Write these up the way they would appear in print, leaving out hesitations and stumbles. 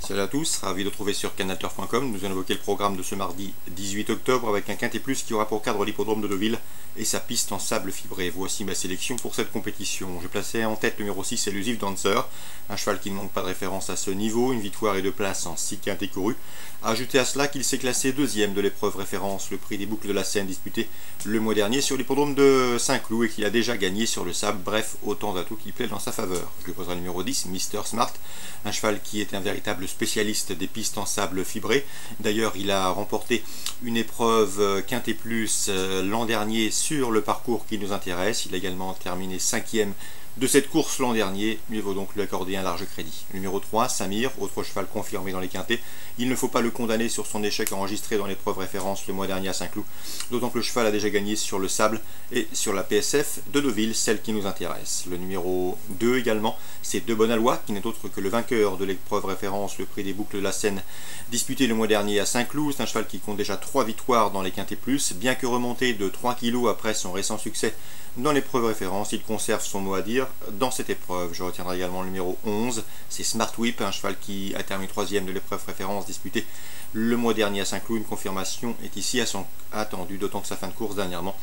Salut à tous, ravi de retrouver sur canalturf.com. Nous allons évoquer le programme de ce mardi 18 octobre avec un quintet plus qui aura pour cadre l'hippodrome de Deauville et sa piste en sable fibré. Voici ma sélection pour cette compétition. Je plaçais en tête le numéro 6, Elusive Dancer, un cheval qui ne manque pas de référence à ce niveau, une victoire et 2 places en 6 quintets courus. Ajoutez à cela qu'il s'est classé deuxième de l'épreuve référence, le prix des boucles de la Seine disputé le mois dernier sur l'hippodrome de Saint-Cloud et qu'il a déjà gagné sur le sable. Bref, autant d'atouts qui plaident dans sa faveur. Je lui poserai le numéro 10, Mister Smart, un cheval qui est un véritable spécialiste des pistes en sable fibré. D'ailleurs, il a remporté une épreuve quintet plus l'an dernier sur le parcours qui nous intéresse. Il a également terminé 5e de cette course l'an dernier, mieux vaut donc lui accorder un large crédit. Numéro 3, Samir, autre cheval confirmé dans les quintets. Il ne faut pas le condamner sur son échec enregistré dans l'épreuve référence le mois dernier à Saint-Cloud, d'autant que le cheval a déjà gagné sur le sable et sur la PSF de Deauville, celle qui nous intéresse. Le numéro 2 également, c'est De Bonalois, qui n'est autre que le vainqueur de l'épreuve référence, le prix des boucles de la Seine, disputé le mois dernier à Saint-Cloud. C'est un cheval qui compte déjà 3 victoires dans les quintets plus, bien que remonté de 3 kg après son récent succès dans l'épreuve référence, il conserve son mot à dire dans cette épreuve. Je retiendrai également le numéro 11, c'est Smart Whip, un cheval qui a terminé 3e de l'épreuve référence disputée le mois dernier à Saint-Cloud. Une confirmation est ici attendue, d'autant que sa fin de course dernièrement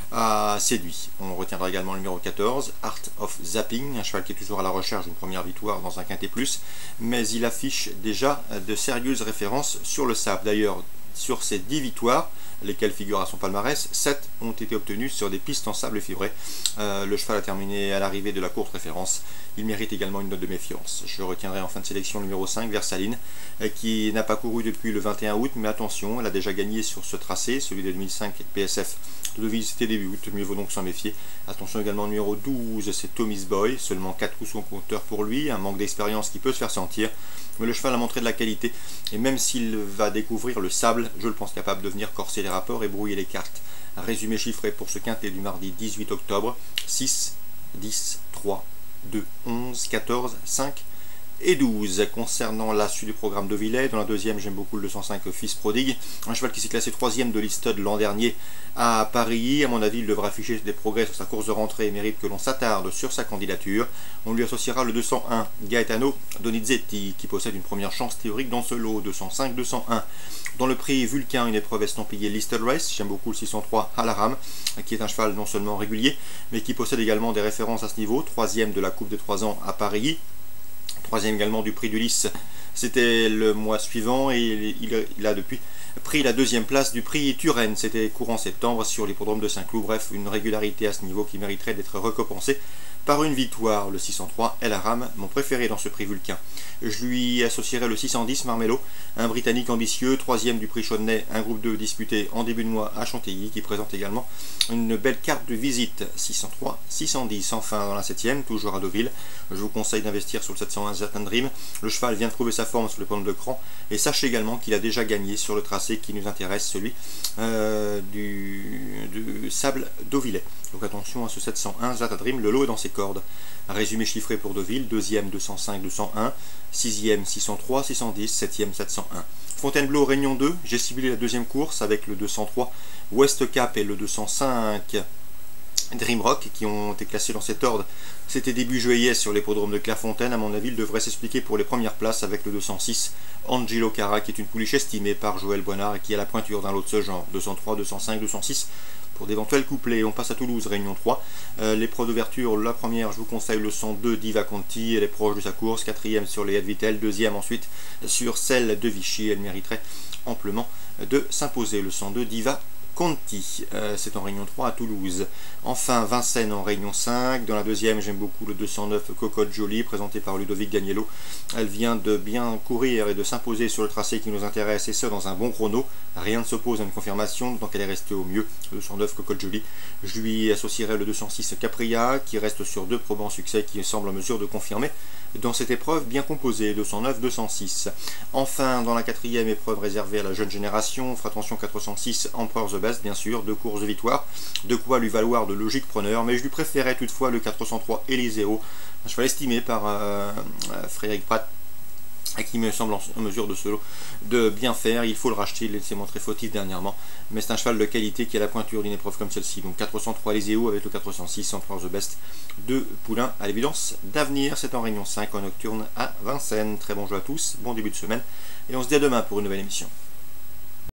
a séduit. On retiendra également le numéro 14, Art of Zapping, un cheval qui est toujours à la recherche d'une première victoire dans un quintet plus, mais il affiche déjà de sérieuses références sur le sable. D'ailleurs, sur ces 10 victoires, lesquelles figurent à son palmarès, 7 ont été obtenues sur des pistes en sable fibré. Le cheval a terminé à l'arrivée de la courte référence. Il mérite également une note de méfiance. Je retiendrai en fin de sélection le numéro 5, Versaline, qui n'a pas couru depuis le 21 août, mais attention, elle a déjà gagné sur ce tracé, celui de 2005 et de PSF de Deauville, c'était début août, mieux vaut donc s'en méfier. Attention également au numéro 12, c'est Tommy's Boy, seulement 4 coups sur compteur pour lui, un manque d'expérience qui peut se faire sentir, mais le cheval a montré de la qualité, et même s'il va découvrir le sable, je le pense capable de venir corser les rapports et brouiller les cartes. Un résumé chiffré pour ce quintet du mardi 18 octobre, 6, 10, 3, 2, 11, 14, 5 et 12. Concernant la suite du programme de Villers, dans la deuxième, j'aime beaucoup le 205 Fils Prodigue, un cheval qui s'est classé 3e de l'Easton l'an dernier à Paris. À mon avis, il devra afficher des progrès sur sa course de rentrée et mérite que l'on s'attarde sur sa candidature. On lui associera le 201 Gaetano Donizetti, qui possède une première chance théorique dans ce lot, 205-201. Dans le prix Vulcain, une épreuve estampillée Listed Race, j'aime beaucoup le 603 Halaram, qui est un cheval non seulement régulier, mais qui possède également des références à ce niveau, 3e de la Coupe des 3 ans à Paris, 3e également du prix du Lys, c'était le mois suivant, et il a depuis pris la 2e place du prix Turenne, c'était courant septembre sur l'hippodrome de Saint-Cloud. Bref, une régularité à ce niveau qui mériterait d'être récompensée par une victoire. Le 603 El Aram, mon préféré dans ce prix Vulcain. Je lui associerai le 610 Marmello, un Britannique ambitieux, 3e du prix Chaudnay, un groupe 2 disputé en début de mois à Chantilly, qui présente également une belle carte de visite. 603, 610. Enfin, dans la 7e, toujours à Deauville, je vous conseille d'investir sur le 701 Zatan Dream. Le cheval vient de trouver sa forme sur le pont de cran, et sachez également qu'il a déjà gagné sur le tracé qui nous intéresse, celui du sable Deauvillais. Donc attention à ce 701 Zatan Dream, le lot est dans ses cordes. Un résumé chiffré pour Deauville, 2e 205-201, 6e 603, 610, 7e 701. Fontainebleau Réunion 2, j'ai ciblé la 2e course avec le 203 West Cap et le 205 Dreamrock qui ont été classés dans cet ordre. C'était début juillet sur l'hippodrome de Clairefontaine. À mon avis, il devrait s'expliquer pour les premières places avec le 206 Angelo Cara, qui est une pouliche estimée par Joël Boinard et qui a la pointure d'un lot de ce genre. 203, 205, 206 pour d'éventuels couplets. On passe à Toulouse, Réunion 3. L'épreuve d'ouverture, la première, je vous conseille le 102 Diva Conti, elle est proche de sa course. 4e sur les Vitel, 2e ensuite sur celle de Vichy. Elle mériterait amplement de s'imposer. Le 102 Diva Conti, c'est en Réunion 3 à Toulouse. Enfin, Vincennes en Réunion 5. Dans la 2e, j'aime beaucoup le 209 Cocotte Jolie, présenté par Ludovic Gagnello. Elle vient de bien courir et de s'imposer sur le tracé qui nous intéresse, et ce dans un bon chrono. Rien ne s'oppose à une confirmation, donc elle est restée au mieux. Le 209 Cocotte Jolie. Je lui associerai le 206 Capria, qui reste sur 2 probants succès, qui semble en mesure de confirmer dans cette épreuve bien composée, 209-206. Enfin, dans la 4e épreuve réservée à la jeune génération, on fera attention 406 Emperor the Best, bien sûr, 2 courses de victoire, de quoi lui valoir de logique preneur, mais je lui préférais toutefois le 403 Eliseo, un cheval estimé par Frédéric Pratt qui me semble en mesure de bien faire. Il faut le racheter, il s'est montré fautif dernièrement, mais c'est un cheval de qualité qui a la pointure d'une épreuve comme celle-ci. Donc 403 les EO avec le 406 en the best de Poulain à l'évidence d'avenir. C'est en Réunion 5 en nocturne à Vincennes. Très bon jeu à tous, bon début de semaine, et on se dit à demain pour une nouvelle émission.